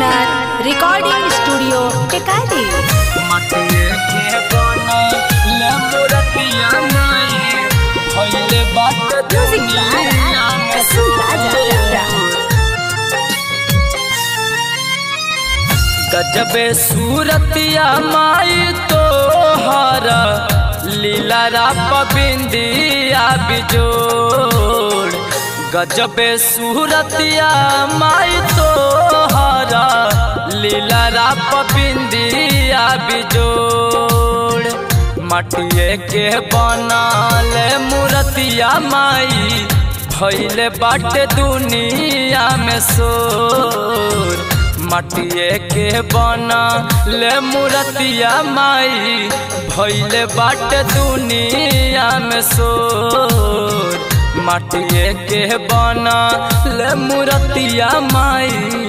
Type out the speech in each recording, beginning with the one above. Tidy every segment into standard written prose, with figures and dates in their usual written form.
Digital recording studio Tekari. गजबे सूरतिया माई तो हरा लीला राप बिंदिया बिजोड़। गजबे सूरतिया माई तो हरा लीला राप बिंदिया बिजोड़। मटिए के बनाल मूर्तिया माई भइले बाटे दुनिया में शोर। मटिए के बनाल मूर्तिया माई भइले बाटे दुनिया में शोर। मटिए के बनाल मूर्तिया माई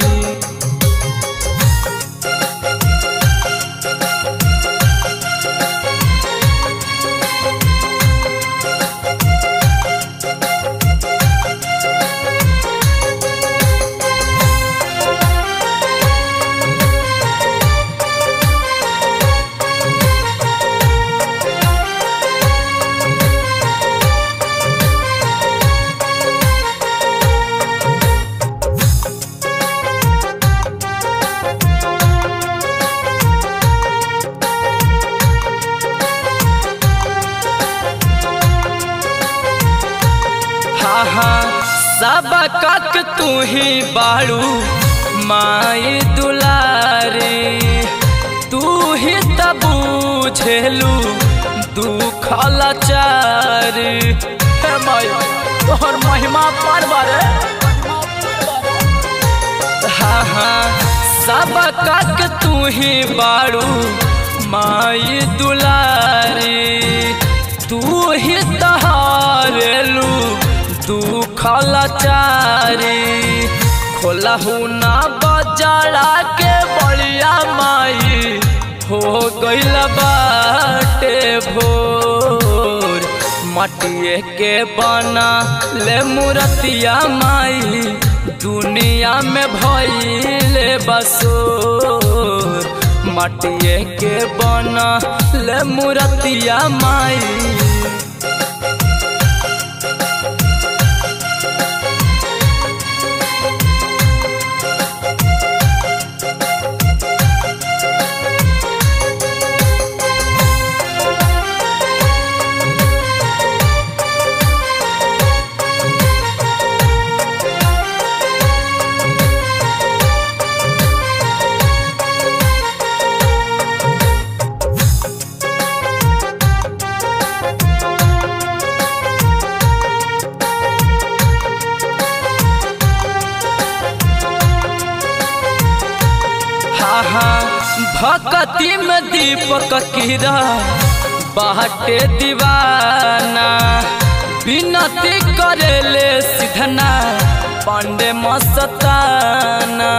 सब कक तू ही बाड़ू माई दुलारी। तू ही तब बुझेलू दुख लाचारी। तोहर महिमा परवर सब कक तू ही बाड़ू माई दुलारी। तू ही तहारेलू दुख लाचारी। खोलहू ना बजाड़ा के बलिया माई हो गइल बाटे भोर। मटिए के बनाल मूर्तिया माई दुनिया में भइले बसोर। मटिए के बनाल मूर्तिया माई भक्ति में दीपक कीरा बाटे दीवाना। विनती करेले सिधना पांडे मस्ताना।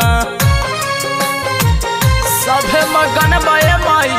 सभे मगन बे माई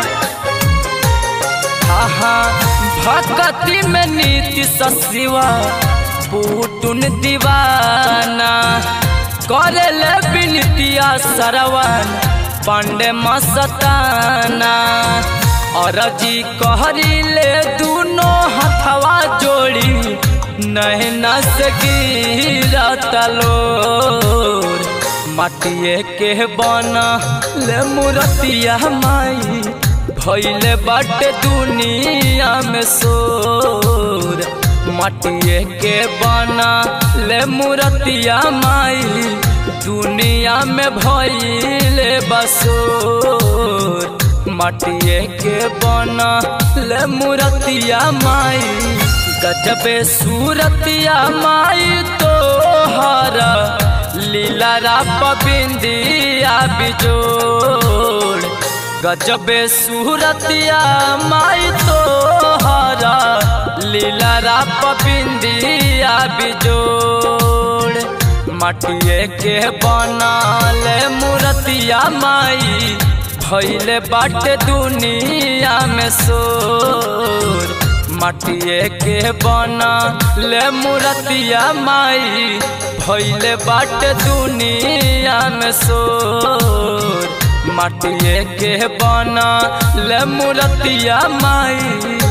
भक्ति में नीति सशिवा पुटुन दीवाना। करेले विनतिया सरवन पांडे मस्ताना। और जी कहरीले दोनों हथवा जोड़ी नैना से गिरत लोर। मटिए के बनाल मूर्तिया माई भइले बाटे दुनिया में शोर। मटिए के बनाल मूर्तिया माई दुनिया में भइले बसोर। मटिए के बनाल मूर्तिया माई गजबे सूरतिया माई तो हरा लीला राप बिंदिया बिजोड़। गजबे सूरतिया माई तो हरा लीला राप बिंदिया बिजोड़। मटिए के बनाल मूर्तिया माई भइले बाटे दुनिया में शोर। मटिए के बनाल मूर्तिया माई भइले बाटे दुनिया में शोर। मटिए के बना ले मूर्तिया माई